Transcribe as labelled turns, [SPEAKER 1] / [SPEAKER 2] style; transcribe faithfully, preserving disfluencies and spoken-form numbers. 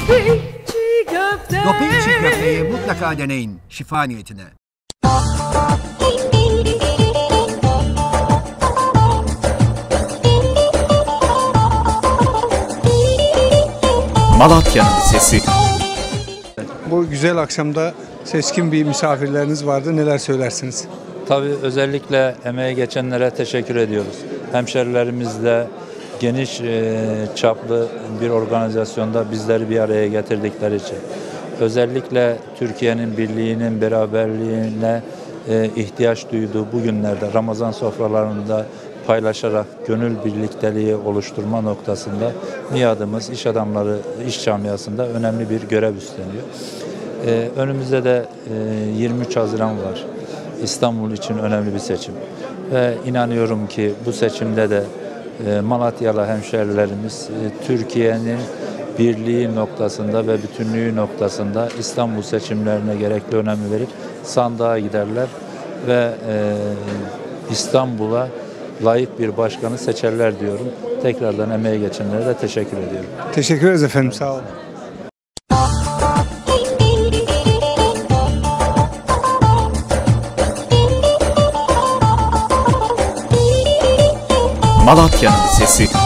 [SPEAKER 1] Doping çiğ köfte.
[SPEAKER 2] Doping çiğ köfteyi mutlaka deneyin şifa niyetine.
[SPEAKER 3] Malatya'nın sesi.
[SPEAKER 4] Bu güzel akşamda seçkin bir misafirleriniz vardı. Neler söylersiniz?
[SPEAKER 5] Tabii özellikle emeği geçenlere teşekkür ediyoruz. Hemşerilerimizle geniş e, çaplı bir organizasyonda bizleri bir araya getirdikleri için. Özellikle Türkiye'nin birliğinin, beraberliğine e, ihtiyaç duyduğu bu günlerde Ramazan sofralarında paylaşarak gönül birlikteliği oluşturma noktasında MİAD'ımız iş adamları, iş camiasında önemli bir görev üstleniyor. Ee, önümüzde de e, yirmi üç Haziran var. İstanbul için önemli bir seçim. Ve inanıyorum ki bu seçimde de e, Malatyalı hemşerilerimiz e, Türkiye'nin birliği noktasında ve bütünlüğü noktasında İstanbul seçimlerine gerekli önemi verip sandığa giderler ve e, İstanbul'a layık bir başkanı seçerler diyorum. Tekrardan emeği geçenlere de teşekkür ediyorum.
[SPEAKER 4] Teşekkür ederiz efendim. Sağ olun.
[SPEAKER 3] Malatya'nın sesi.